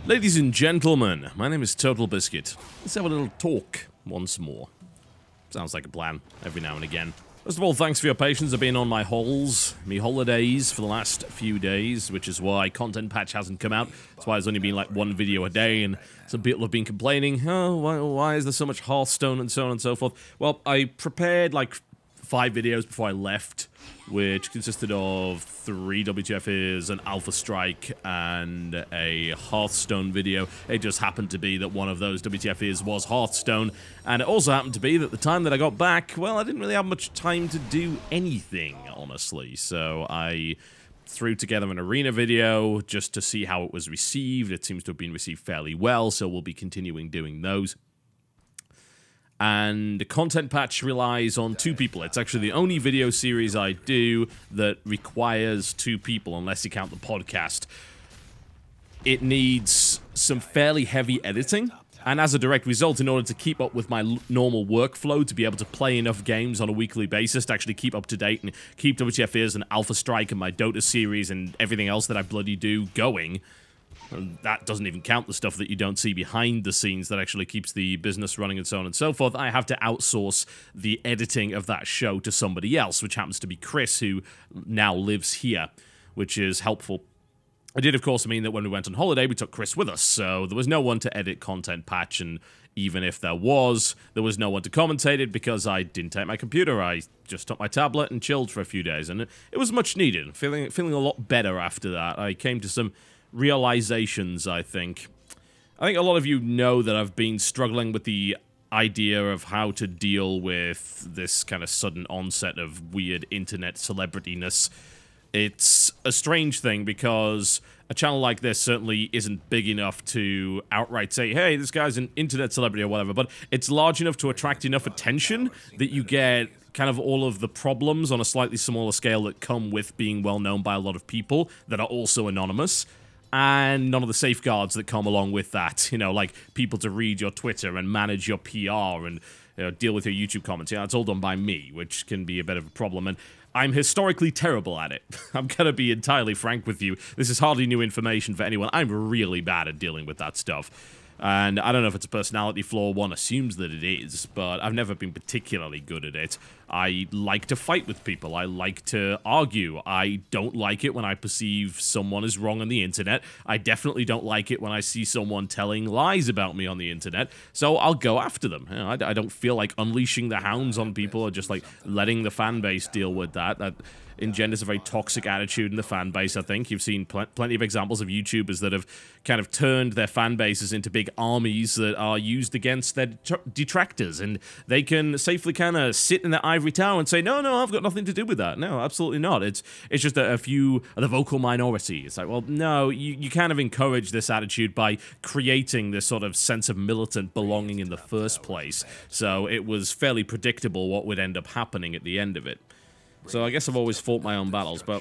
Ladies and gentlemen, my name is TotalBiscuit. Let's have a little talk once more. Sounds like a plan, every now and again. First of all, thanks for your patience. I've been on my holidays for the last few days, which is why content patch hasn't come out. That's why there's only been like one video a day, and some people have been complaining, oh, why is there so much Hearthstone and so on and so forth. Well, I prepared like 5 videos before I left, which consisted of 3 WTFs, an Alpha Strike, and a Hearthstone video. It just happened to be that one of those WTFs was Hearthstone, and it also happened to be that the time that I got back, well, I didn't really have much time to do anything, honestly, so I threw together an arena video just to see how it was received. It seems to have been received fairly well, so we'll be continuing doing those. And the content patch relies on 2 people. It's actually the only video series I do that requires 2 people, unless you count the podcast. It needs some fairly heavy editing, and as a direct result, in order to keep up with my normal workflow, to be able to play enough games on a weekly basis, to actually keep up to date and keep WTFs and Alpha Strike and my Dota series and everything else that I bloody do going. And that doesn't even count the stuff that you don't see behind the scenes that actually keeps the business running and so on and so forth. I have to outsource the editing of that show to somebody else, which happens to be Chris, who now lives here, which is helpful. It did, of course, mean that when we went on holiday, we took Chris with us, so there was no one to edit content patch, and even if there was no one to commentate it because I didn't take my computer. I just took my tablet and chilled for a few days, and it was much needed. Feeling a lot better after that. I came to some realizations, I think. I think a lot of you know that I've been struggling with the idea of how to deal with this kind of sudden onset of weird internet celebrityness. It's a strange thing because a channel like this certainly isn't big enough to outright say, hey, this guy's an internet celebrity or whatever, but it's large enough to attract enough attention that you get kind of all of the problems on a slightly smaller scale that come with being well known by a lot of people that are also anonymous. And none of the safeguards that come along with that, you know, like people to read your Twitter and manage your PR and deal with your YouTube comments. You know, it's all done by me, which can be a bit of a problem, and I'm historically terrible at it. I'm gonna be entirely frank with you. This is hardly new information for anyone. I'm really bad at dealing with that stuff. And I don't know if it's a personality flaw, one assumes that it is, but I've never been particularly good at it. I like to fight with people. I like to argue. I don't like it when I perceive someone as wrong on the internet. I definitely don't like it when I see someone telling lies about me on the internet, so I'll go after them. You know, I don't feel like unleashing the hounds on people or just like letting the fan base deal with that. That engenders a very toxic attitude in the fan base, I think. You've seen plenty of examples of YouTubers that have kind of turned their fan bases into big armies that are used against their detractors, and they can safely kind of sit in their ivory tower and say, no, I've got nothing to do with that. No, absolutely not. It's just a few of the vocal minority. It's like, well, no, you kind of encourage this attitude by creating this sort of sense of militant belonging in the first place. So it was fairly predictable what would end up happening at the end of it. So I guess I've always fought my own battles, but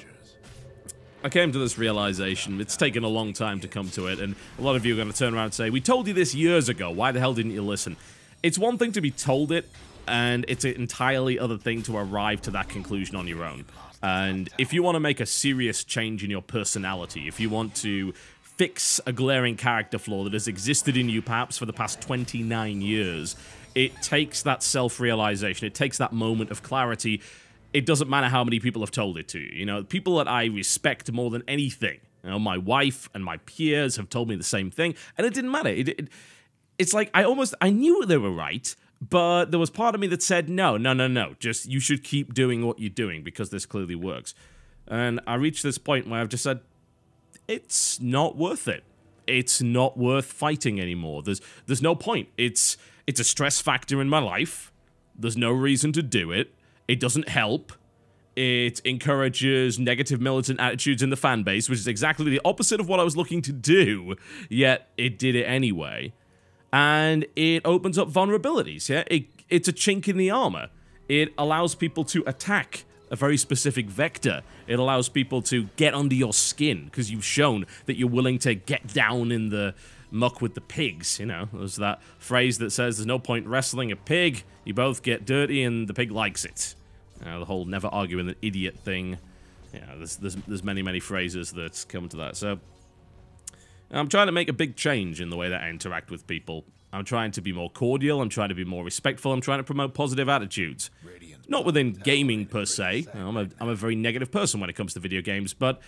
I came to this realization. It's taken a long time to come to it, and a lot of you are going to turn around and say, we told you this years ago, why the hell didn't you listen? It's one thing to be told it, and it's an entirely other thing to arrive to that conclusion on your own. And if you want to make a serious change in your personality, if you want to fix a glaring character flaw that has existed in you perhaps for the past 29 years, it takes that self-realization, it takes that moment of clarity. It doesn't matter how many people have told it to you. You know, people that I respect more than anything, you know, my wife and my peers have told me the same thing, and it didn't matter. It's like I knew they were right, but there was part of me that said, no, just you should keep doing what you're doing because this clearly works. And I reached this point where I've just said, it's not worth it. It's not worth fighting anymore. There's no point. It's a stress factor in my life. There's no reason to do it. It doesn't help. It encourages negative militant attitudes in the fan base, which is exactly the opposite of what I was looking to do, yet it did it anyway. And it opens up vulnerabilities, yeah? It's a chink in the armor. It allows people to attack a very specific vector. It allows people to get under your skin, because you've shown that you're willing to get down in the muck with the pigs, you know? There's that phrase that says there's no point wrestling a pig, you both get dirty and the pig likes it. The whole never argue with an idiot thing. Yeah, there's many phrases that come to that. So And I'm trying to make a big change in the way that I interact with people. I'm trying to be more cordial, I'm trying to be more respectful, I'm trying to promote positive attitudes. Not within gaming per se, I'm a very negative person when it comes to video games, but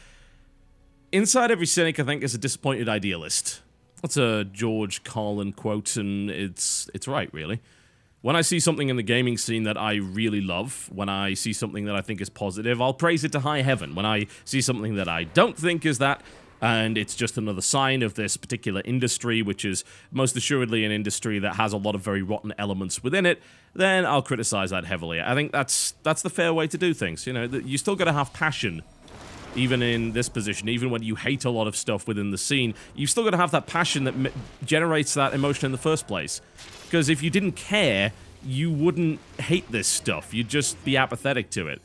inside every cynic, I think, is a disappointed idealist. That's a George Carlin quote, and it's right, really. When I see something in the gaming scene that I really love, when I see something that I think is positive, I'll praise it to high heaven. When I see something that I don't think is that, and it's just another sign of this particular industry, which is most assuredly an industry that has a lot of very rotten elements within it, then I'll criticize that heavily. I think that's the fair way to do things. You know, you still got to have passion, even in this position, even when you hate a lot of stuff within the scene, you've still got to have that passion that generates that emotion in the first place. Because if you didn't care, you wouldn't hate this stuff. You'd just be apathetic to it.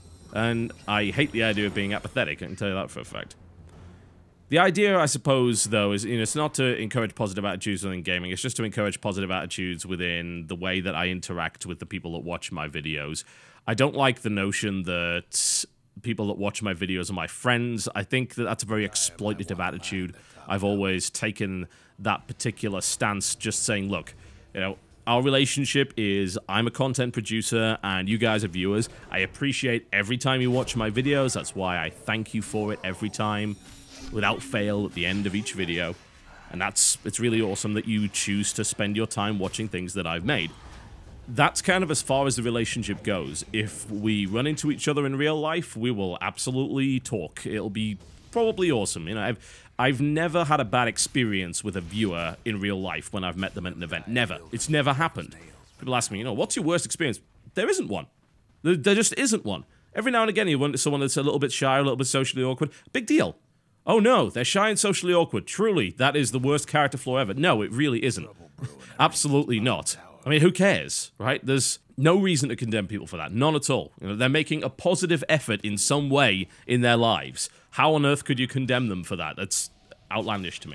And I hate the idea of being apathetic, I can tell you that for a fact. The idea, I suppose, though, is, you know, it's not to encourage positive attitudes within gaming, it's just to encourage positive attitudes within the way that I interact with the people that watch my videos. I don't like the notion that people that watch my videos are my friends. I think that that's a very exploitative attitude. I've always taken that particular stance, just saying, look, you know, our relationship is I'm a content producer and you guys are viewers. I appreciate every time you watch my videos. That's why I thank you for it every time, without fail, at the end of each video. And it's really awesome that you choose to spend your time watching things that I've made. That's kind of as far as the relationship goes. If we run into each other in real life, we will absolutely talk. It'll be probably awesome. You know, I've never had a bad experience with a viewer in real life when I've met them at an event. Never. It's never happened. People ask me, you know, what's your worst experience? There isn't one. There just isn't one. Every now and again you run into someone that's a little bit shy, a little bit socially awkward. Big deal. Oh no, they're shy and socially awkward. Truly, that is the worst character flaw ever. No, it really isn't. Absolutely not. I mean, who cares, right? There's no reason to condemn people for that. None at all. You know, they're making a positive effort in some way in their lives. How on earth could you condemn them for that? That's outlandish to me.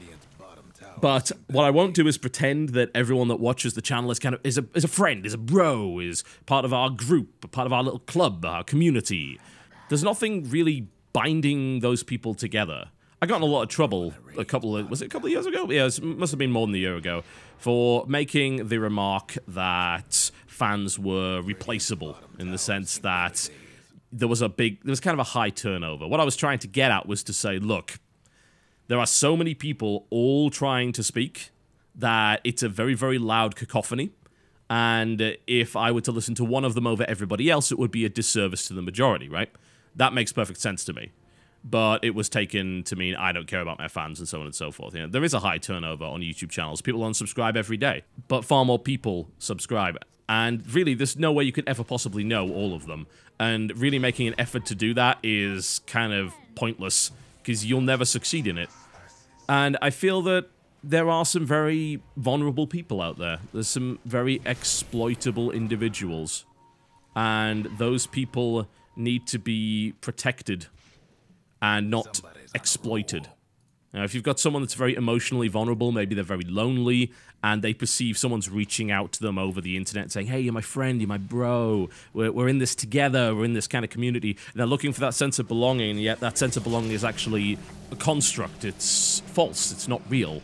But what I won't do is pretend that everyone that watches the channel is is a friend, is a bro, is part of our group, part of our little club, our community. There's nothing really binding those people together. I got in a lot of trouble was it a couple of years ago? Yeah, it must have been more than a year ago, for making the remark that fans were replaceable, in the sense that there was kind of a high turnover. What I was trying to get at was to say, look, there are so many people all trying to speak that it's a very, very loud cacophony, and if I were to listen to one of them over everybody else, it would be a disservice to the majority, right? That makes perfect sense to me. But it was taken to mean I don't care about my fans and so on and so forth. You know, there is a high turnover on YouTube channels. People unsubscribe every day, but far more people subscribe. And really, there's no way you could ever possibly know all of them. And really making an effort to do that is kind of pointless, because you'll never succeed in it. And I feel that there are some very vulnerable people out there. There's some very exploitable individuals. And those people need to be protected and not exploited. Now, if you've got someone that's very emotionally vulnerable, maybe they're very lonely, and they perceive someone's reaching out to them over the internet saying, hey, you're my friend, you're my bro, we're in this together, we're in this kind of community, and they're looking for that sense of belonging, and yet that sense of belonging is actually a construct. It's false, it's not real.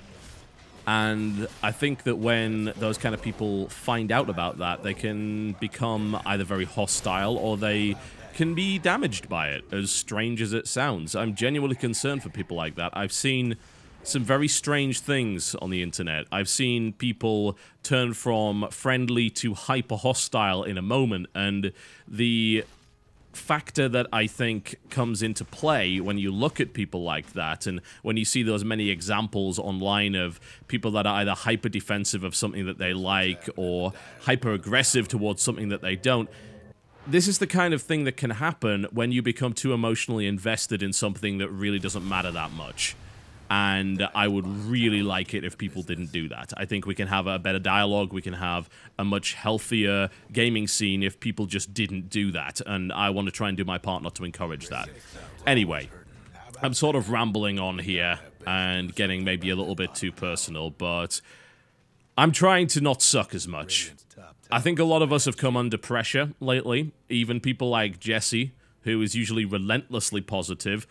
And I think that when those kind of people find out about that, they can become either very hostile or they can be damaged by it, as strange as it sounds. I'm genuinely concerned for people like that. I've seen some very strange things on the internet. I've seen people turn from friendly to hyper-hostile in a moment, and the factor that I think comes into play when you look at people like that, and when you see those many examples online of people that are either hyper-defensive of something that they like or hyper-aggressive towards something that they don't, this is the kind of thing that can happen when you become too emotionally invested in something that really doesn't matter that much. And I would really like it if people didn't do that. I think we can have a better dialogue, we can have a much healthier gaming scene if people just didn't do that. And I want to try and do my part not to encourage that. Anyway, I'm sort of rambling on here and getting maybe a little bit too personal, but I'm trying to not suck as much. I think a lot of us have come under pressure lately. Even people like Jesse, who is usually relentlessly positive,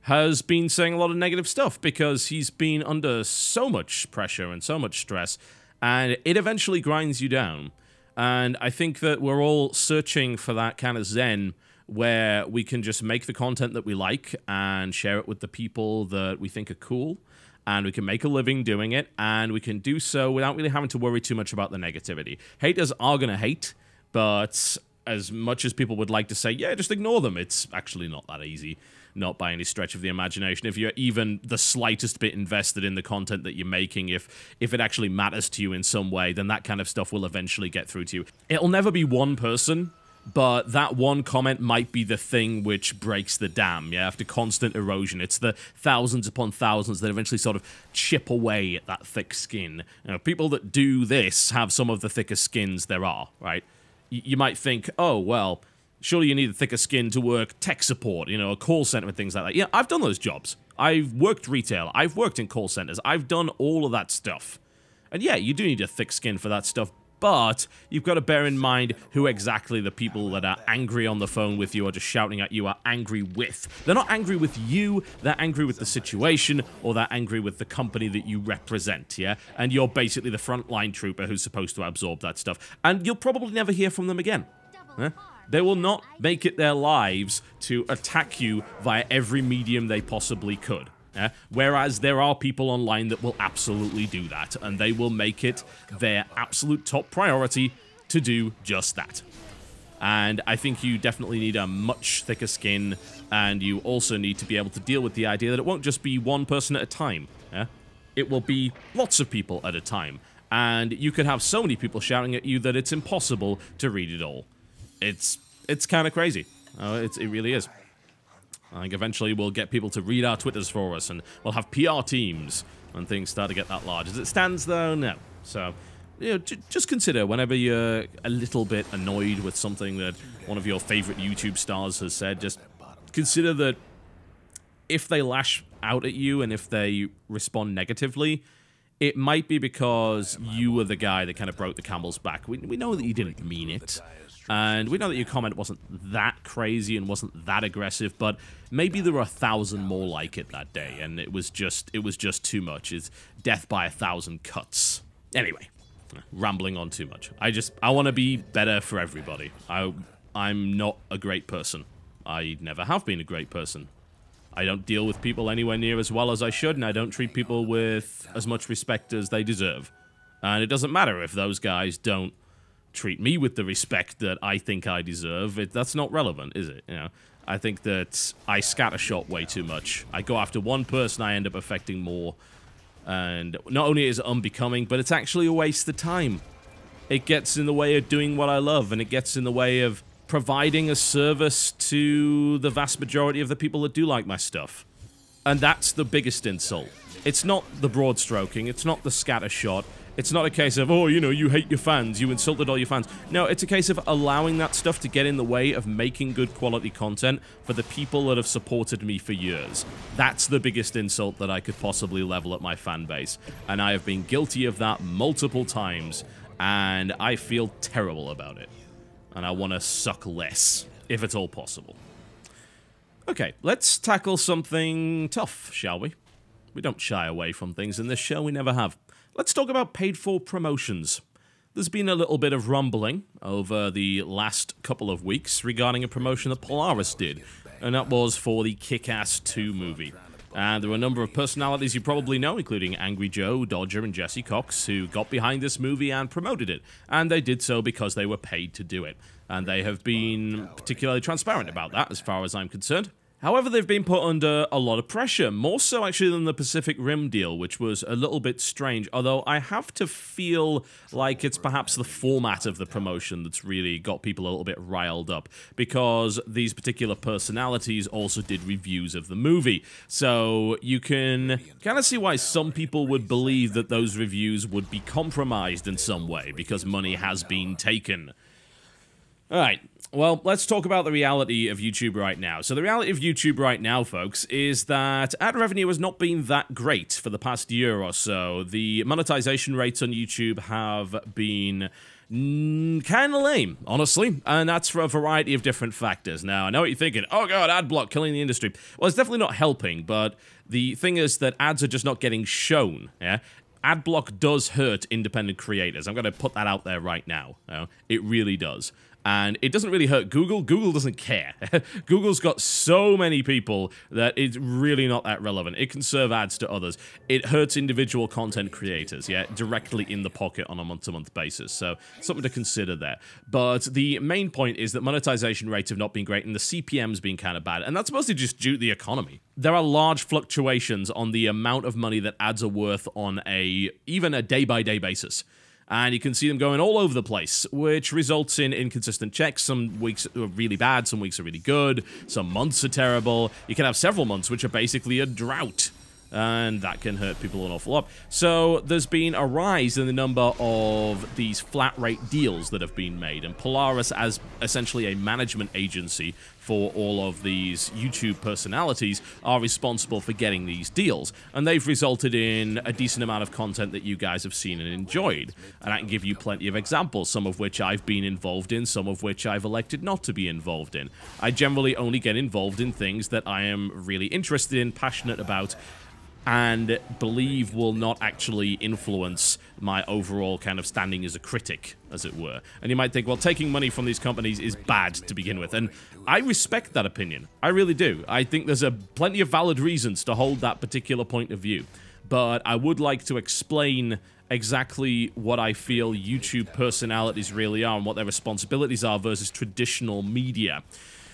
has been saying a lot of negative stuff because he's been under so much pressure and so much stress, and it eventually grinds you down. And I think that we're all searching for that kind of zen where we can just make the content that we like and share it with the people that we think are cool, and we can make a living doing it, and we can do so without really having to worry too much about the negativity. Haters are going to hate, but as much as people would like to say, yeah, just ignore them, it's actually not that easy. Not by any stretch of the imagination. If you're even the slightest bit invested in the content that you're making, if it actually matters to you in some way, then that kind of stuff will eventually get through to you. It'll never be one person, but that one comment might be the thing which breaks the dam, yeah? After constant erosion, it's the thousands upon thousands that eventually sort of chip away at that thick skin. You know, people that do this have some of the thickest skins there are, right? You might think, oh, well, surely you need a thicker skin to work tech support, you know, a call center and things like that. Yeah, I've done those jobs. I've worked retail. I've worked in call centers. I've done all of that stuff. And yeah, you do need a thick skin for that stuff, but you've got to bear in mind who exactly the people that are angry on the phone with you or just shouting at you are angry with. They're not angry with you, they're angry with the situation, or they're angry with the company that you represent, yeah? And you're basically the frontline trooper who's supposed to absorb that stuff. And you'll probably never hear from them again. Huh? They will not make it their lives to attack you via every medium they possibly could. Yeah? Whereas there are people online that will absolutely do that, and they will make it their absolute top priority to do just that. And I think you definitely need a much thicker skin, and you also need to be able to deal with the idea that it won't just be one person at a time. Yeah? It will be lots of people at a time, and you could have so many people shouting at you that it's impossible to read it all. It's kind of crazy. It really is. I think eventually we'll get people to read our Twitters for us, and we'll have PR teams when things start to get that large. As it stands, though, no. So, you know, just consider whenever you're a little bit annoyed with something that one of your favorite YouTube stars has said, just consider that if they lash out at you and if they respond negatively, it might be because you were the guy that kind of broke the camel's back. We know that you didn't mean it. And we know that your comment wasn't that crazy and wasn't that aggressive, but maybe there were 1,000 more like it that day, and it was just too much. It's death by 1,000 cuts. Anyway, rambling on too much. I want to be better for everybody. I'm not a great person. I never have been a great person. I don't deal with people anywhere near as well as I should, and I don't treat people with as much respect as they deserve. And it doesn't matter if those guys don't treat me with the respect that I think I deserve. That's not relevant, is it? You know, I think that I scattershot way too much. I go after one person, I end up affecting more. And not only is it unbecoming, but it's actually a waste of time. It gets in the way of doing what I love, and it gets in the way of providing a service to the vast majority of the people that do like my stuff. And that's the biggest insult. It's not the broad stroking, it's not the scattershot. It's not a case of, oh, you know, you hate your fans, you insulted all your fans. No, it's a case of allowing that stuff to get in the way of making good quality content for the people that have supported me for years. That's the biggest insult that I could possibly level at my fan base. And I have been guilty of that multiple times, and I feel terrible about it. And I want to suck less, if at all possible. Okay, let's tackle something tough, shall we? We don't shy away from things in this show, we never have. Let's talk about paid-for promotions. There's been a little bit of rumbling over the last couple of weeks regarding a promotion that Polaris did, and that was for the Kick-Ass 2 movie. And there were a number of personalities you probably know, including Angry Joe, Dodger, and Jesse Cox, who got behind this movie and promoted it. And they did so because they were paid to do it. And they have been particularly transparent about that, as far as I'm concerned. However, they've been put under a lot of pressure, more so actually than the Pacific Rim deal, which was a little bit strange, although I have to feel like it's perhaps the format of the promotion that's really got people a little bit riled up, because these particular personalities also did reviews of the movie, so you can kind of see why some people would believe that those reviews would be compromised in some way, because money has been taken. Alright, well, let's talk about the reality of YouTube right now. So the reality of YouTube right now, folks, is that ad revenue has not been that great for the past year or so. The monetization rates on YouTube have been Kind of lame, honestly, and that's for a variety of different factors. Now, I know what you're thinking, oh god, ad block killing the industry. Well, it's definitely not helping, but the thing is that ads are just not getting shown, yeah? Ad block does hurt independent creators. I'm going to put that out there right now. It really does. And it doesn't really hurt Google. Google doesn't care. Google's got so many people that it's really not that relevant. It can serve ads to others. It hurts individual content creators, yeah, directly in the pocket on a month-to-month basis. So, something to consider there. But the main point is that monetization rates have not been great and the CPM's been kind of bad. And that's mostly just due to the economy. There are large fluctuations on the amount of money that ads are worth on even a day-by-day basis. And you can see them going all over the place, which results in inconsistent checks. Some weeks are really bad, some weeks are really good, some months are terrible. You can have several months which are basically a drought, and that can hurt people an awful lot. So there's been a rise in the number of these flat rate deals that have been made, and Polaris, as essentially a management agency for all of these YouTube personalities, are responsible for getting these deals, and they've resulted in a decent amount of content that you guys have seen and enjoyed. And I can give you plenty of examples, some of which I've been involved in, some of which I've elected not to be involved in. I generally only get involved in things that I am really interested in, passionate about, and believe will not actually influence my overall kind of standing as a critic, as it were. And you might think, well, taking money from these companies is bad to begin with, and I respect that opinion. I really do. I think there's plenty of valid reasons to hold that particular point of view, but I would like to explain exactly what I feel YouTube personalities really are and what their responsibilities are versus traditional media.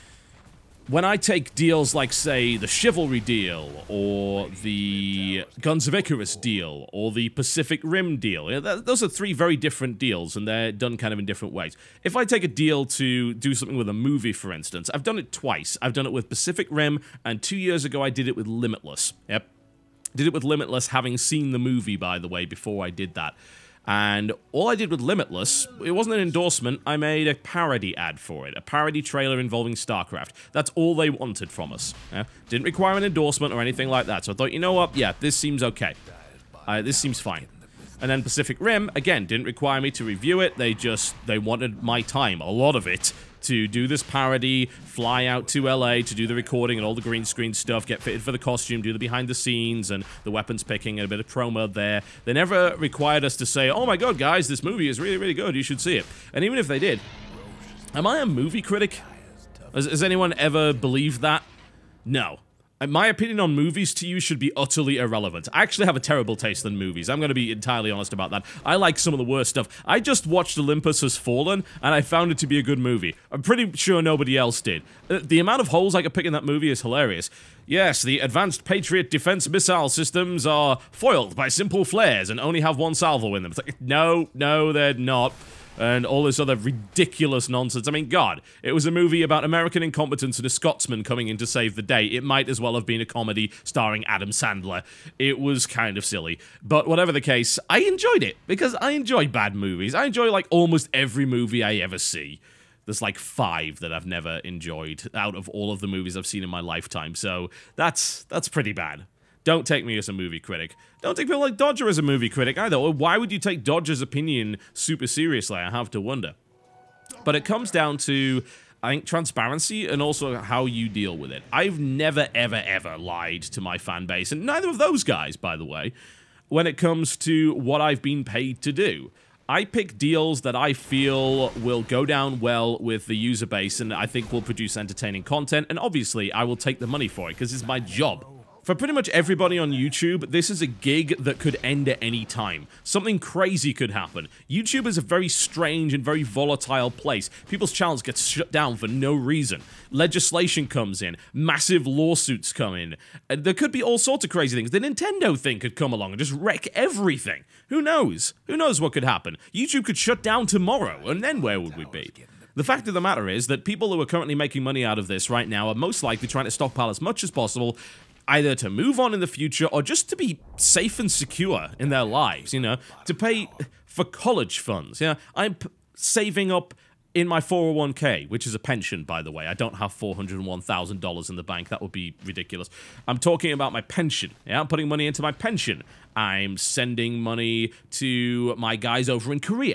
When I take deals like, say, the Chivalry deal, or the Guns of Icarus deal, or the Pacific Rim deal, you know, those are three very different deals, and they're done kind of in different ways. If I take a deal to do something with a movie, for instance, I've done it twice. I've done it with Pacific Rim, and 2 years ago I did it with Limitless. Yep. Did it with Limitless, having seen the movie, by the way, before I did that. And all I did with Limitless, it wasn't an endorsement, I made a parody ad for it. A parody trailer involving StarCraft. That's all they wanted from us. Yeah? Didn't require an endorsement or anything like that. So I thought, you know what, yeah, this seems okay. This seems fine. And then Pacific Rim, again, didn't require me to review it. They wanted my time, a lot of it, to do this parody, fly out to LA to do the recording and all the green screen stuff, get fitted for the costume, do the behind the scenes and the weapons picking and a bit of promo there. They never required us to say, oh my god, guys, this movie is really, really good, you should see it. And even if they did, am I a movie critic? Has anyone ever believed that? No. My opinion on movies to you should be utterly irrelevant. I actually have a terrible taste in movies. I'm going to be entirely honest about that. I like some of the worst stuff. I just watched Olympus Has Fallen, and I found it to be a good movie. I'm pretty sure nobody else did. The amount of holes I could pick in that movie is hilarious. Yes, the advanced Patriot defense missile systems are foiled by simple flares and only have one salvo in them. It's like, no, they're not. And all this other ridiculous nonsense. I mean, God, it was a movie about American incompetence and a Scotsman coming in to save the day. It might as well have been a comedy starring Adam Sandler. It was kind of silly. But whatever the case, I enjoyed it, because I enjoy bad movies. I enjoy, like, almost every movie I ever see. There's, like, 5 that I've never enjoyed out of all of the movies I've seen in my lifetime, so that's pretty bad. Don't take me as a movie critic. Don't take people like Dodger as a movie critic either. Or why would you take Dodger's opinion super seriously? I have to wonder. But it comes down to, I think, transparency and also how you deal with it. I've never, ever, ever lied to my fan base, and neither of those guys, by the way, when it comes to what I've been paid to do. I pick deals that I feel will go down well with the user base and I think will produce entertaining content, and obviously I will take the money for it because it's my job. For pretty much everybody on YouTube, this is a gig that could end at any time. Something crazy could happen. YouTube is a very strange and very volatile place. People's channels get shut down for no reason. Legislation comes in. Massive lawsuits come in. There could be all sorts of crazy things. The Nintendo thing could come along and just wreck everything. Who knows? Who knows what could happen? YouTube could shut down tomorrow, and then where would we be? The fact of the matter is that people who are currently making money out of this right now are most likely trying to stockpile as much as possible, either to move on in the future or just to be safe and secure in their lives, you know, to pay for college funds. Yeah, I'm saving up in my 401k, which is a pension, by the way. I don't have $401,000 in the bank. That would be ridiculous. I'm talking about my pension. Yeah, I'm putting money into my pension. I'm sending money to my guys over in Korea.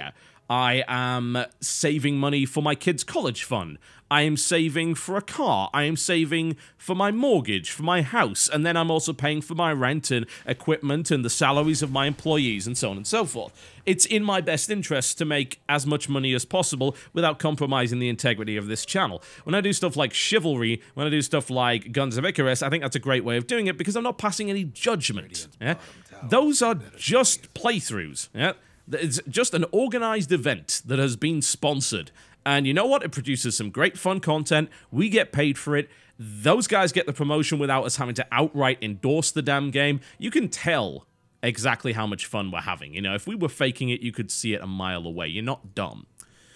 I am saving money for my kids' college fund. I am saving for a car. I am saving for my mortgage, for my house, and then I'm also paying for my rent and equipment and the salaries of my employees and so on and so forth. It's in my best interest to make as much money as possible without compromising the integrity of this channel. When I do stuff like Chivalry, when I do stuff like Guns of Icarus, I think that's a great way of doing it because I'm not passing any judgment. Yeah? Those are just playthroughs. Yeah? It's just an organized event that has been sponsored. And you know what? It produces some great fun content. We get paid for it. Those guys get the promotion without us having to outright endorse the damn game. You can tell exactly how much fun we're having. You know, if we were faking it, you could see it a mile away. You're not dumb.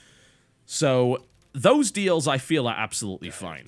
So those deals, I feel, are absolutely fine.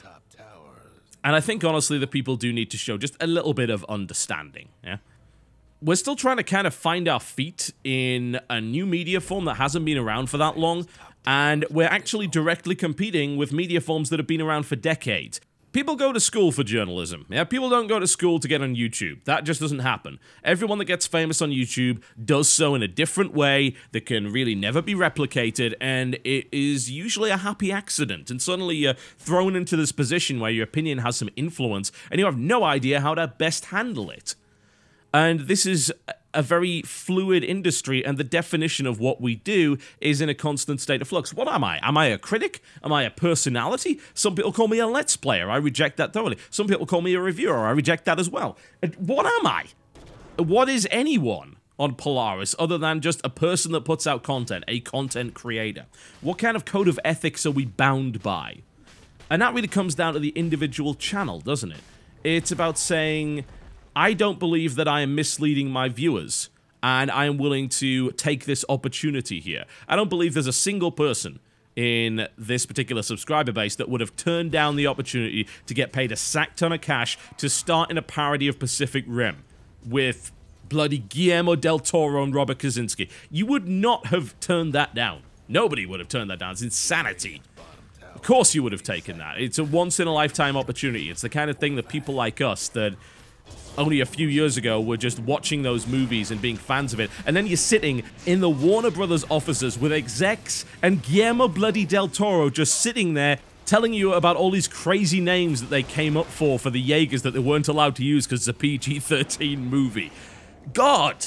And I think, honestly, the people do need to show just a little bit of understanding, yeah? We're still trying to kind of find our feet in a new media form that hasn't been around for that long, and we're actually directly competing with media forms that have been around for decades. People go to school for journalism, yeah? People don't go to school to get on YouTube. That just doesn't happen. Everyone that gets famous on YouTube does so in a different way that can really never be replicated, and it is usually a happy accident, and suddenly you're thrown into this position where your opinion has some influence, and you have no idea how to best handle it. And this is a very fluid industry, and the definition of what we do is in a constant state of flux. What am I? Am I a critic? Am I a personality? Some people call me a Let's Player. I reject that totally. Some people call me a reviewer. I reject that as well. What am I? What is anyone on Polaris other than just a person that puts out content, a content creator? What kind of code of ethics are we bound by? And that really comes down to the individual channel, doesn't it? It's about saying, I don't believe that I am misleading my viewers, and I am willing to take this opportunity here. I don't believe there's a single person in this particular subscriber base that would have turned down the opportunity to get paid a sack ton of cash to start in a parody of Pacific Rim with bloody Guillermo del Toro and Robert Kaczynski. You would not have turned that down. Nobody would have turned that down. It's insanity. Of course you would have taken that. It's a once-in-a-lifetime opportunity. It's the kind of thing that people like us that only a few years ago were just watching those movies and being fans of it, and then you're sitting in the Warner Brothers offices with execs and Guillermo bloody del Toro just sitting there telling you about all these crazy names that they came up for the Jaegers that they weren't allowed to use because it's a PG-13 movie. God!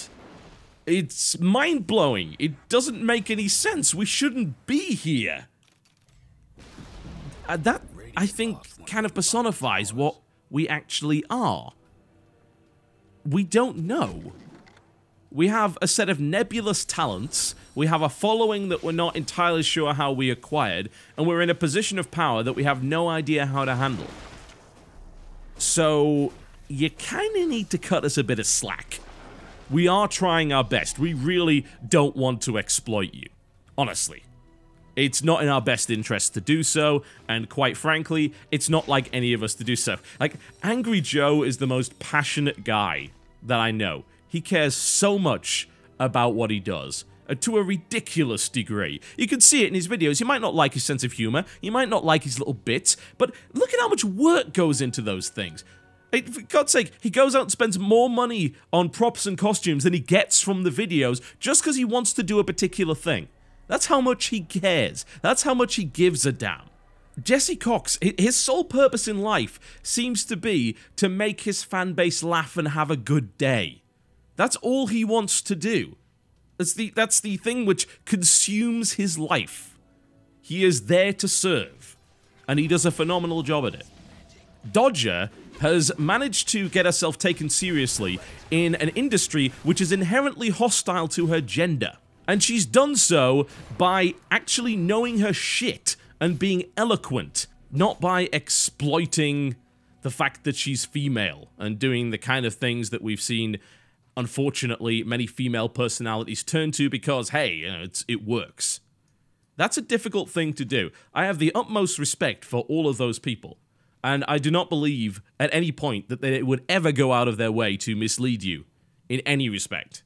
It's mind-blowing. It doesn't make any sense. We shouldn't be here. That, I think, kind of personifies what we actually are. We don't know. We have a set of nebulous talents, we have a following that we're not entirely sure how we acquired, and we're in a position of power that we have no idea how to handle. So, you kinda need to cut us a bit of slack. We are trying our best. We really don't want to exploit you. Honestly. It's not in our best interest to do so, and quite frankly, it's not like any of us to do so. Like, Angry Joe is the most passionate guy that I know. He cares so much about what he does, to a ridiculous degree. You can see it in his videos. You might not like his sense of humor, you might not like his little bits, but look at how much work goes into those things. For God's sake, he goes out and spends more money on props and costumes than he gets from the videos just because he wants to do a particular thing. That's how much he cares. That's how much he gives a damn. Jesse Cox, his sole purpose in life seems to be to make his fan base laugh and have a good day. That's all he wants to do. That's the thing which consumes his life. He is there to serve, and he does a phenomenal job at it. Dodger has managed to get herself taken seriously in an industry which is inherently hostile to her gender. And she's done so by actually knowing her shit and being eloquent, not by exploiting the fact that she's female and doing the kind of things that we've seen, unfortunately, many female personalities turn to because, hey, you know, it works. That's a difficult thing to do. I have the utmost respect for all of those people, and I do not believe at any point that they would ever go out of their way to mislead you in any respect.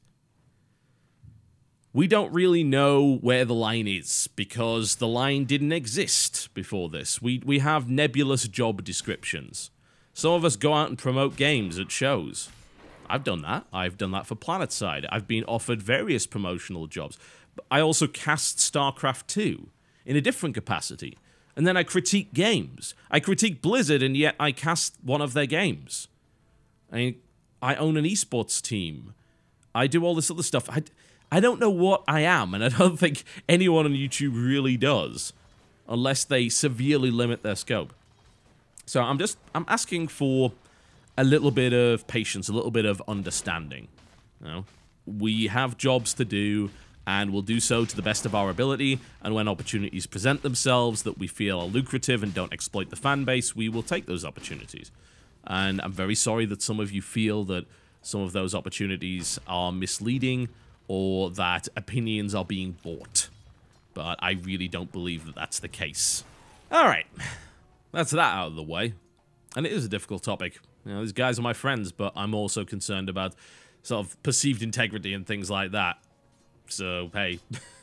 We don't really know where the line is, because the line didn't exist before this. We have nebulous job descriptions. Some of us go out and promote games at shows. I've done that. I've done that for PlanetSide. I've been offered various promotional jobs. I also cast StarCraft 2 in a different capacity. And then I critique games. I critique Blizzard, and yet I cast one of their games. I own an esports team. I do all this other stuff. I don't know what I am, and I don't think anyone on YouTube really does, unless they severely limit their scope. So I'm asking for a little bit of patience, a little bit of understanding. You know, we have jobs to do, and we'll do so to the best of our ability, and when opportunities present themselves that we feel are lucrative and don't exploit the fan base, we will take those opportunities. And I'm very sorry that some of you feel that some of those opportunities are misleading, or that opinions are being bought. But I really don't believe that that's the case. Alright, that's that out of the way. And it is a difficult topic. You know, these guys are my friends, but I'm also concerned about sort of perceived integrity and things like that. So, hey.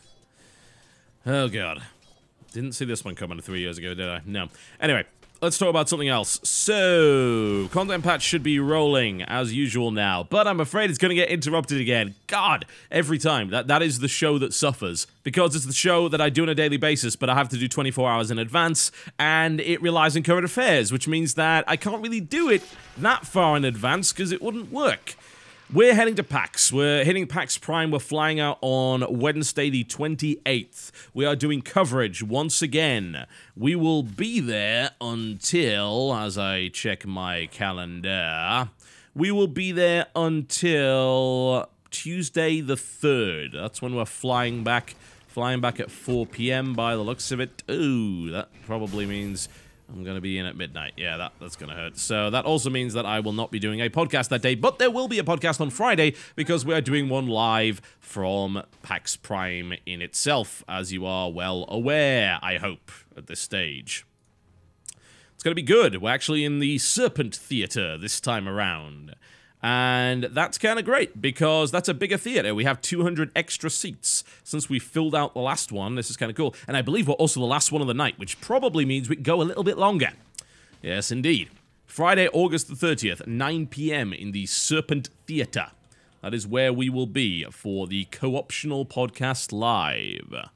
Oh, God. Didn't see this one coming 3 years ago, did I? No. Anyway, let's talk about something else. So, content patch should be rolling, as usual now, but I'm afraid it's going to get interrupted again. God, every time. That is the show that suffers, because it's the show that I do on a daily basis, but I have to do 24 hours in advance, and it relies on current affairs, which means that I can't really do it that far in advance, because it wouldn't work. We're heading to PAX. We're hitting PAX Prime. We're flying out on Wednesday the 28th. We are doing coverage once again. We will be there until, as I check my calendar, we will be there until Tuesday the 3rd. That's when we're flying back. Flying back at 4 p.m. by the looks of it. Ooh, that probably means I'm going to be in at midnight. Yeah, that's going to hurt. So that also means that I will not be doing a podcast that day, but there will be a podcast on Friday because we are doing one live from PAX Prime in itself, as you are well aware, I hope, at this stage. It's going to be good. We're actually in the Serpent Theater this time around. And that's kind of great, because that's a bigger theater. We have 200 extra seats. Since we filled out the last one, this is kind of cool. And I believe we're also the last one of the night, which probably means we can go a little bit longer. Yes, indeed. Friday, August the 30th, 9 p.m. in the Serpent Theater. That is where we will be for the Co-optional Podcast Live.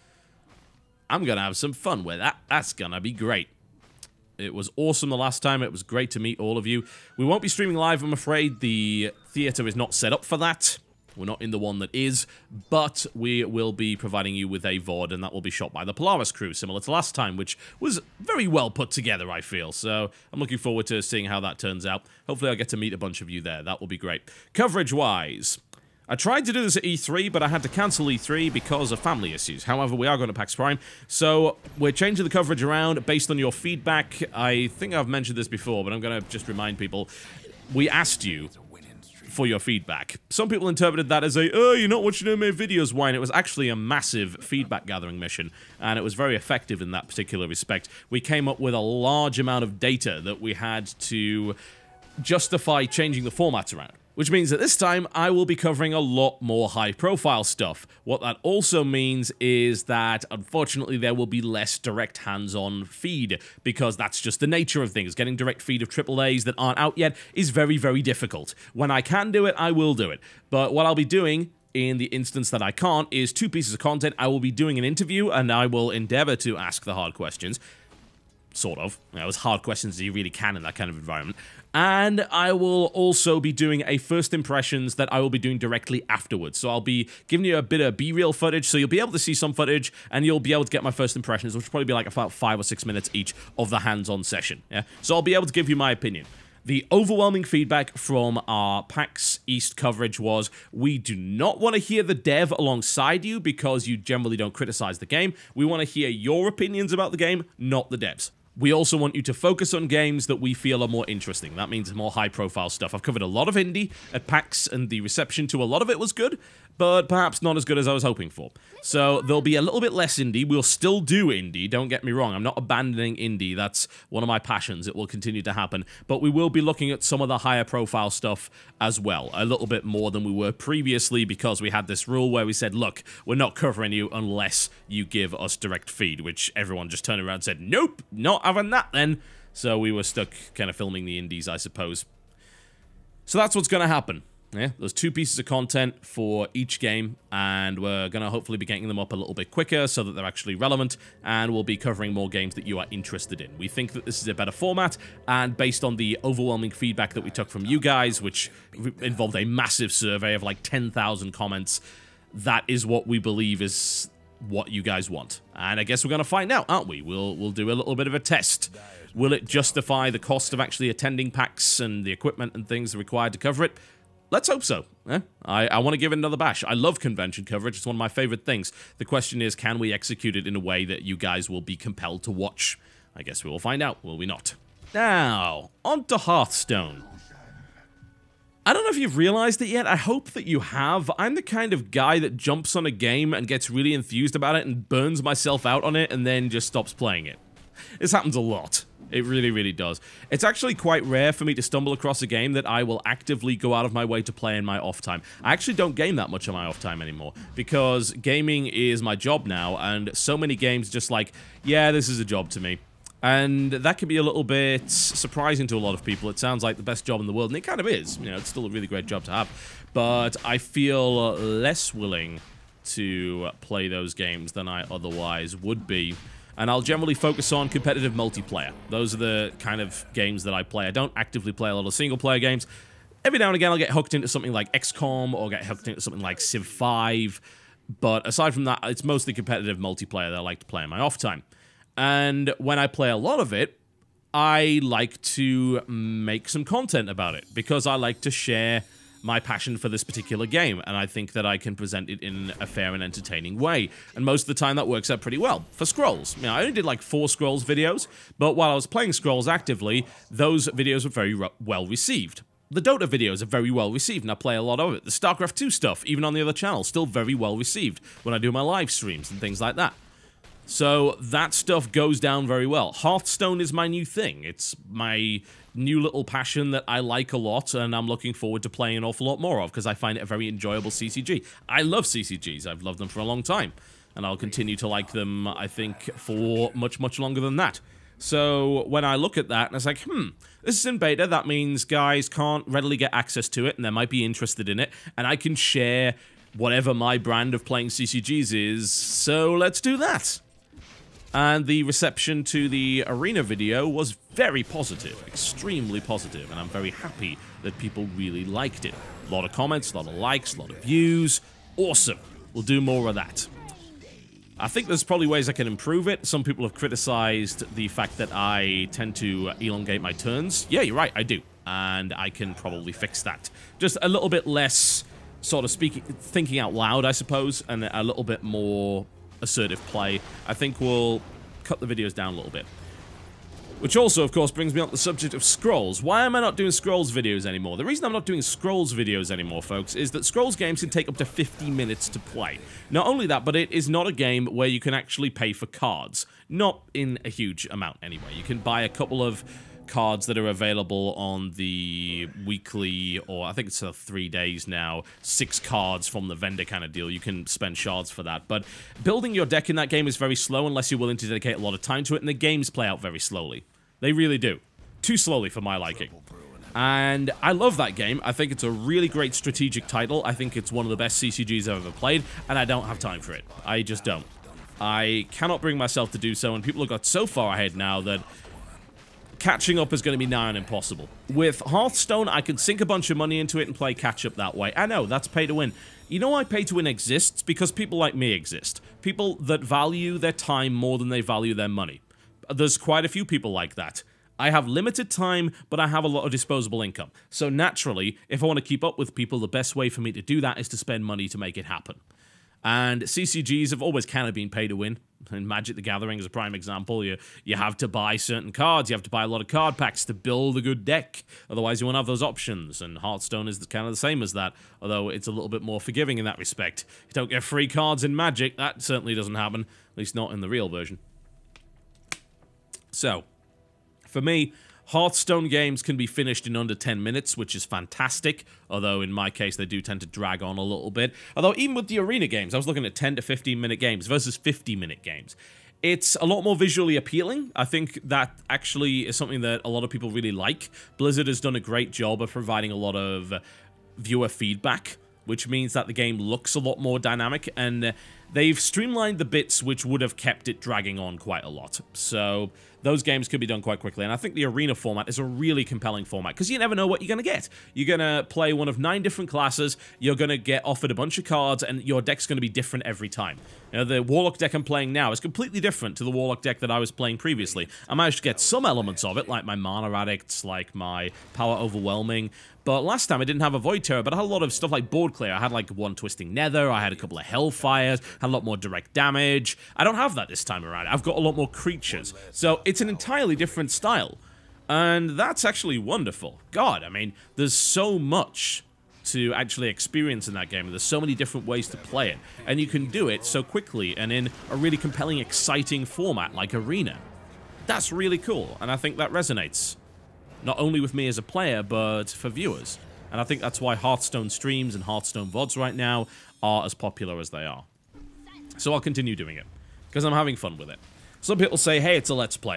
I'm going to have some fun with that. That's going to be great. It was awesome the last time. It was great to meet all of you. We won't be streaming live, I'm afraid. The theater is not set up for that. We're not in the one that is, but we will be providing you with a VOD, and that will be shot by the Polaris crew, similar to last time, which was very well put together, I feel. So I'm looking forward to seeing how that turns out. Hopefully I'll get to meet a bunch of you there. That will be great. Coverage-wise, I tried to do this at E3, but I had to cancel E3 because of family issues. However, we are going to PAX Prime, so we're changing the coverage around based on your feedback. I think I've mentioned this before, but I'm going to just remind people. We asked you for your feedback. Some people interpreted that as oh, you're not watching my videos, why? And it was actually a massive feedback gathering mission, and it was very effective in that particular respect. We came up with a large amount of data that we had to justify changing the formats around. Which means that this time, I will be covering a lot more high-profile stuff. What that also means is that, unfortunately, there will be less direct hands-on feed, because that's just the nature of things. Getting direct feed of AAAs that aren't out yet is very, very difficult. When I can do it, I will do it. But what I'll be doing, in the instance that I can't, is 2 pieces of content. I will be doing an interview, and I will endeavor to ask the hard questions. Sort of. You know, as hard questions as you really can in that kind of environment. And I will also be doing a first impressions that I will be doing directly afterwards. So I'll be giving you a bit of B-reel footage, so you'll be able to see some footage, and you'll be able to get my first impressions, which will probably be like about 5 or 6 minutes each of the hands-on session. Yeah. So I'll be able to give you my opinion. The overwhelming feedback from our PAX East coverage was, we do not want to hear the dev alongside you because you generally don't criticize the game. We want to hear your opinions about the game, not the devs. We also want you to focus on games that we feel are more interesting. That means more high-profile stuff. I've covered a lot of indie at PAX, and the reception to a lot of it was good, but perhaps not as good as I was hoping for. So there'll be a little bit less indie. We'll still do indie, don't get me wrong. I'm not abandoning indie. That's one of my passions. It will continue to happen. But we will be looking at some of the higher profile stuff as well, a little bit more than we were previously, because we had this rule where we said, look, we're not covering you unless you give us direct feed, which everyone just turned around and said, nope, not having that then. So we were stuck kind of filming the indies, I suppose. So that's what's going to happen. Yeah, there's 2 pieces of content for each game, and we're going to hopefully be getting them up a little bit quicker so that they're actually relevant, and we'll be covering more games that you are interested in. We think that this is a better format, and based on the overwhelming feedback that we took from you guys, which involved a massive survey of like 10,000 comments, that is what we believe is what you guys want. And I guess we're going to find out, aren't we? We'll do a little bit of a test. Will it justify the cost of actually attending PAX and the equipment and things required to cover it? Let's hope so. I want to give it another bash. I love convention coverage. It's one of my favorite things. The question is, can we execute it in a way that you guys will be compelled to watch? I guess we will find out, will we not? Now, on to Hearthstone. I don't know if you've realized it yet. I hope that you have. I'm the kind of guy that jumps on a game and gets really enthused about it and burns myself out on it and then just stops playing it. This happens a lot. It really, really does. It's actually quite rare for me to stumble across a game that I will actively go out of my way to play in my off time. I actually don't game that much on my off time anymore, because gaming is my job now, and so many games just like, yeah, this is a job to me. And that can be a little bit surprising to a lot of people. It sounds like the best job in the world, and it kind of is. You know, it's still a really great job to have. But I feel less willing to play those games than I otherwise would be. And I'll generally focus on competitive multiplayer. Those are the kind of games that I play. I don't actively play a lot of single-player games. Every now and again, I'll get hooked into something like XCOM or get hooked into something like Civ 5. But aside from that, it's mostly competitive multiplayer that I like to play in my off time. And when I play a lot of it, I like to make some content about it, because I like to share my passion for this particular game, and I think that I can present it in a fair and entertaining way. And most of the time that works out pretty well. For Scrolls, you know, I only did like 4 Scrolls videos, but while I was playing Scrolls actively, those videos were very well received. The Dota videos are very well received, and I play a lot of it. The StarCraft 2 stuff, even on the other channel, still very well received when I do my live streams and things like that. So that stuff goes down very well. Hearthstone is my new thing. It's my new little passion that I like a lot, and I'm looking forward to playing an awful lot more of, because I find it a very enjoyable CCG. I love CCGs. I've loved them for a long time, and I'll continue to like them, I think, for much, much longer than that. So when I look at that, and it's like, this is in beta. That means guys can't readily get access to it, and they might be interested in it, and I can share whatever my brand of playing CCGs is, so let's do that. And the reception to the arena video was very positive, extremely positive, and I'm very happy that people really liked it. A lot of comments, a lot of likes, a lot of views. Awesome. We'll do more of that. I think there's probably ways I can improve it. Some people have criticized the fact that I tend to elongate my turns. Yeah, you're right, I do. And I can probably fix that. Just a little bit less sort of thinking out loud, I suppose, and a little bit more assertive play. I think we'll cut the videos down a little bit. Which also, of course, brings me on to the subject of Scrolls. Why am I not doing Scrolls videos anymore? The reason I'm not doing Scrolls videos anymore, folks, is that Scrolls games can take up to 50 minutes to play. Not only that, but it is not a game where you can actually pay for cards. Not in a huge amount, anyway. You can buy a couple of cards that are available on the weekly, or I think it's 3 days now, 6 cards from the vendor kind of deal. You can spend shards for that, but building your deck in that game is very slow unless you're willing to dedicate a lot of time to it, and the games play out very slowly. They really do. Too slowly for my liking. And I love that game. I think it's a really great strategic title. I think it's one of the best CCGs I've ever played, and I don't have time for it. I just don't. I cannot bring myself to do so, and people have got so far ahead now that catching up is going to be nigh on impossible. With Hearthstone, I can sink a bunch of money into it and play catch-up that way. I know, that's pay to win. You know why pay to win exists? Because people like me exist. People that value their time more than they value their money. There's quite a few people like that. I have limited time, but I have a lot of disposable income. So naturally, if I want to keep up with people, the best way for me to do that is to spend money to make it happen. And CCGs have always kind of been pay to win. And Magic the Gathering is a prime example. You have to buy certain cards. You have to buy a lot of card packs to build a good deck. Otherwise, you won't have those options. And Hearthstone is kind of the same as that, although it's a little bit more forgiving in that respect. You don't get free cards in Magic. That certainly doesn't happen, at least not in the real version. So, for me, Hearthstone games can be finished in under 10 minutes, which is fantastic, although in my case they do tend to drag on a little bit. Although even with the arena games, I was looking at 10 to 15 minute games versus 50-minute games. It's a lot more visually appealing. I think that actually is something that a lot of people really like. Blizzard has done a great job of providing a lot of viewer feedback, which means that the game looks a lot more dynamic, and they've streamlined the bits which would have kept it dragging on quite a lot. So those games could be done quite quickly, and I think the arena format is a really compelling format, because you never know what you're going to get. You're going to play one of 9 different classes, you're going to get offered a bunch of cards, and your deck's going to be different every time. You know, the Warlock deck I'm playing now is completely different to the Warlock deck that I was playing previously. I managed to get some elements of it, like my Mana Addicts, like my Power Overwhelming, but last time I didn't have a Void Terror, but I had a lot of stuff like Board Clear. I had like one Twisting Nether, I had a couple of Hellfires, had a lot more direct damage. I don't have that this time around. I've got a lot more creatures. So it's an entirely different style. And that's actually wonderful. God, I mean, there's so much to actually experience in that game. There's so many different ways to play it. And you can do it so quickly and in a really compelling, exciting format like Arena. That's really cool, and I think that resonates. Not only with me as a player, but for viewers. And I think that's why Hearthstone streams and Hearthstone VODs right now are as popular as they are. So I'll continue doing it, because I'm having fun with it. Some people say, hey, it's a Let's Play.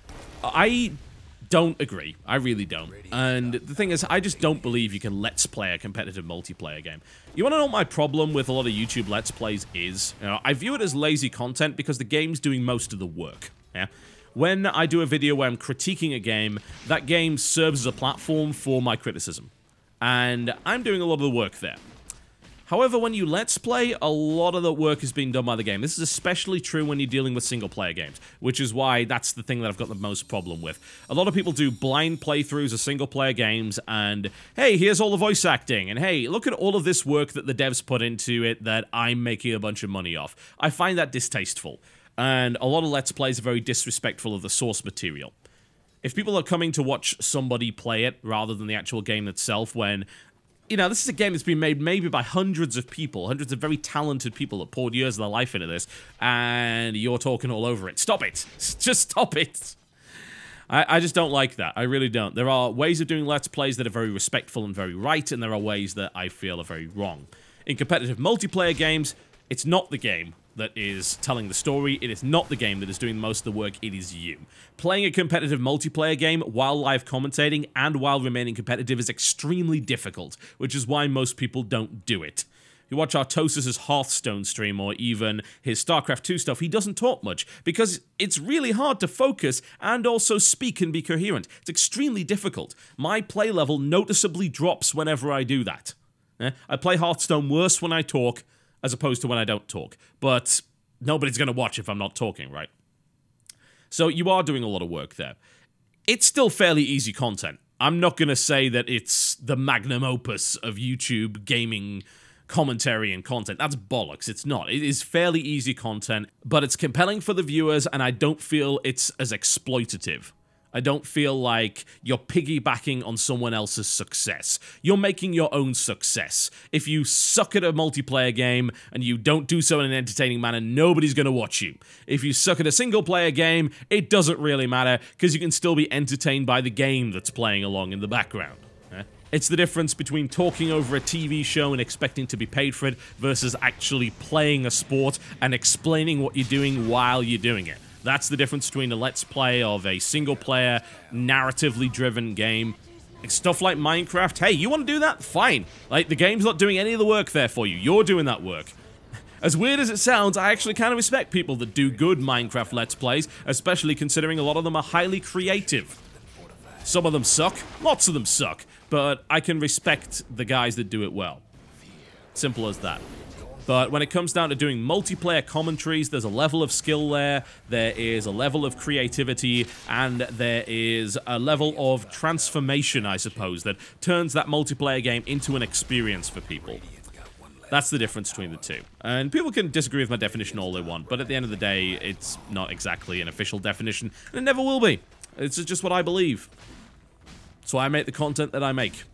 I don't agree. I really don't. And the thing is, I just don't believe you can Let's Play a competitive multiplayer game. You want to know what my problem with a lot of YouTube Let's Plays is? You know, I view it as lazy content because the game's doing most of the work. Yeah. When I do a video where I'm critiquing a game, that game serves as a platform for my criticism. And I'm doing a lot of the work there. However, when you Let's Play, a lot of the work is being done by the game. This is especially true when you're dealing with single-player games, which is why that's the thing that I've got the most problem with. A lot of people do blind playthroughs of single-player games, and, hey, here's all the voice acting, and hey, look at all of this work that the devs put into it that I'm making a bunch of money off. I find that distasteful. And a lot of Let's Plays are very disrespectful of the source material. If people are coming to watch somebody play it rather than the actual game itself, when, you know, this is a game that's been made maybe by hundreds of people, hundreds of very talented people that poured years of their life into this, and you're talking all over it. Stop it! Just stop it! I just don't like that. I really don't. There are ways of doing Let's Plays that are very respectful and very right, and there are ways that I feel are very wrong. In competitive multiplayer games, it's not the game that is telling the story, it is not the game that is doing most of the work, it is you. Playing a competitive multiplayer game while live commentating and while remaining competitive is extremely difficult, which is why most people don't do it. If you watch Artosis' Hearthstone stream or even his StarCraft 2 stuff, he doesn't talk much, because it's really hard to focus and also speak and be coherent. It's extremely difficult. My play level noticeably drops whenever I do that. I play Hearthstone worse when I talk, as opposed to when I don't talk. But nobody's going to watch if I'm not talking, right? So you are doing a lot of work there. It's still fairly easy content. I'm not going to say that it's the magnum opus of YouTube gaming commentary and content. That's bollocks. It's not. It is fairly easy content, but it's compelling for the viewers, and I don't feel it's as exploitative. I don't feel like you're piggybacking on someone else's success. You're making your own success. If you suck at a multiplayer game and you don't do so in an entertaining manner, nobody's going to watch you. If you suck at a single-player game, it doesn't really matter, because you can still be entertained by the game that's playing along in the background. It's the difference between talking over a TV show and expecting to be paid for it versus actually playing a sport and explaining what you're doing while you're doing it. That's the difference between a Let's Play of a single-player, narratively driven game. Stuff like Minecraft, hey, you want to do that? Fine. Like, the game's not doing any of the work there for you. You're doing that work. As weird as it sounds, I actually kind of respect people that do good Minecraft Let's Plays, especially considering a lot of them are highly creative. Some of them suck. Lots of them suck. But I can respect the guys that do it well. Simple as that. But when it comes down to doing multiplayer commentaries, there's a level of skill there, there is a level of creativity, and there is a level of transformation, I suppose, that turns that multiplayer game into an experience for people. That's the difference between the two. And people can disagree with my definition all they want, but at the end of the day, it's not exactly an official definition, and it never will be. It's just what I believe. So I make the content that I make.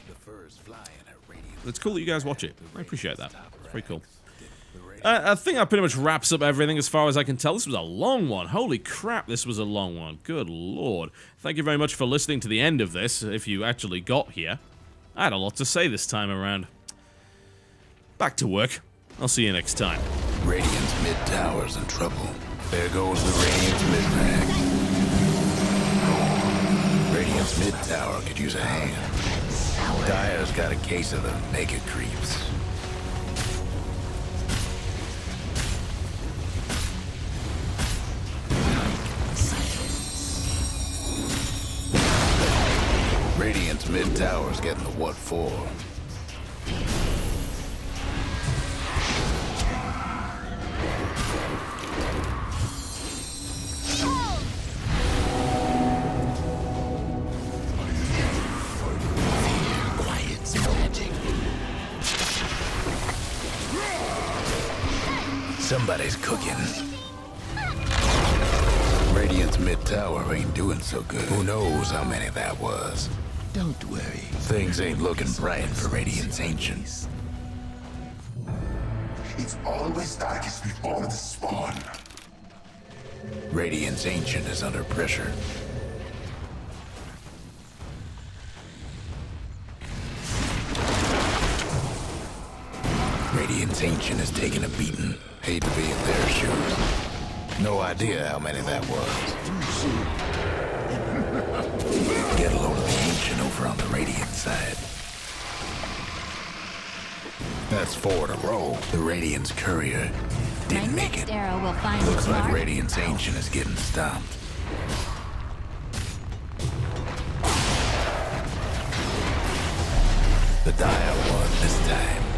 It's cool that you guys watch it. I appreciate that. Pretty cool. I think that pretty much wraps up everything as far as I can tell. This was a long one. Holy crap, this was a long one. Good lord. Thank you very much for listening to the end of this, if you actually got here. I had a lot to say this time around. Back to work. I'll see you next time. Radiant's mid tower's in trouble. There goes the Radiant's mid pack. Radiant's mid tower could use a hand. power. Dyer's got a case of the mega creeps. Radiant's mid tower's getting the what for. Quiet's magic. Somebody's cooking. Radiant's mid tower ain't doing so good. Who knows how many that was? Don't worry. Things ain't looking bright for Radiant's Ancient. It's always darkest before the spawn. Radiant's Ancient is under pressure. Radiant's Ancient is taking a beating. Hate to be in their shoes. No idea how many that was. Get a load of the Ancient over on the Radiant side. That's 4 in a row. The Radiant's courier didn't make it. Arrow will find Looks its like mark. Radiant's Ancient is getting stomped. The Dire won this time.